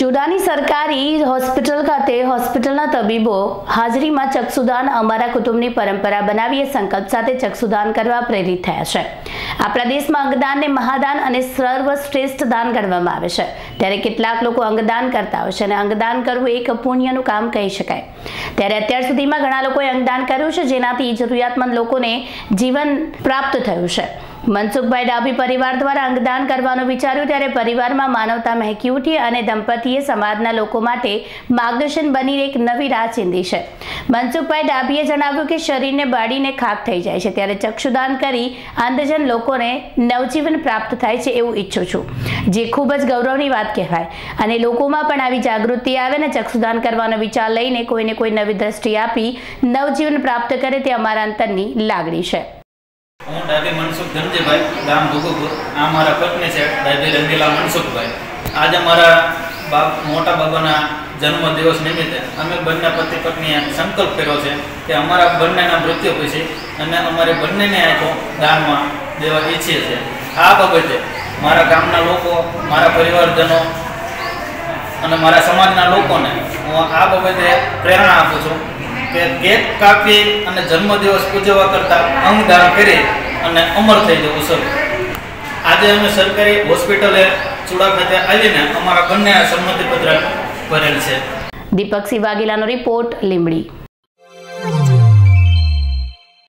ચુડાની સરકારી હોસ્પિટલ ખાતે હોસ્પિટલના તબીબો હાજરીમાં ચક્ષુદાન અમારા કુટુંબની પરંપરા બનાવીએ સંકલ્પ સાથે ચક્ષુદાન કરવા પ્રેરિત થયા છે। આપણા દેશમાં અંગદાનને મહાદાન અને સર્વશ્રેષ્ઠ દાન ગણવામાં આવે છે, ત્યારે કેટલાક લોકો અંગદાન કરતા હોય છે અને અંગદાન કરવું એક પુણ્યનું કામ કહી શકાય। ત્યારે અત્યાર સુધીમાં ઘણા લોકોએ અંગદાન કર્યું છે, જેનાથી જરૂરિયાતમંદ લોકોને જીવન પ્રાપ્ત થયું છે। મનસુખભાઈ ડાભી પરિવાર દ્વારા અંગદાન કરવાનું વિચાર્યું ત્યારે પરિવારમાં માનવતા મહેકી ઉઠી અને દંપતીએ સમાજના લોકો માટે માર્ગદર્શન બની એક નવી રાહ ચીંધી છે। મનસુખભાઈ ડાભીએ જણાવ્યું કે શરીરને બાળીને ખાક થઈ જાય છે, ત્યારે ચક્ષુદાન કરી અંધજન લોકોને નવજીવન પ્રાપ્ત થાય છે એવું ઈચ્છું છું, જે ખૂબ જ ગૌરવની વાત કહેવાય અને લોકોમાં પણ આવી જાગૃતિ આવે ને ચક્ષુદાન કરવાનો વિચાર લઈને કોઈને કોઈ નવી દ્રષ્ટિ આપી નવજીવન પ્રાપ્ત કરે તે અમારા અંતરની લાગણી છે। હું ડાભી મનસુખ ધનજીભાઈ, ગામ ભોગુપુર। આ મારા પત્ની છે ડાભી રંગીલા મનસુખભાઈ। આજે મારા મોટા બાબાના જન્મદિવસ નિમિત્તે અમે બંને પતિ પત્નીએ સંકલ્પ કર્યો છે કે અમારા બંનેના મૃત્યુ પછી અને અમારી બંનેને આંખો દાનમાં દેવા ઈચ્છીએ છીએ। આ બાબતે મારા ગામના લોકો, મારા પરિવારજનો અને મારા સમાજના લોકોને હું આ બાબતે પ્રેરણા આપું છું કે કેક કાપી અને જન્મદિવસ ઉજવવા કરતાં અંગદાન કરી અને અમર થઈ જવું સર। આજે અમે સરકારી હોસ્પિટલે ચુડા ખાતે આવીને અમારા બંને સંમતિપત્ર ભરેલ છે। દીપક સિંહ વાઘેલાનો રિપોર્ટ, લીંબડી।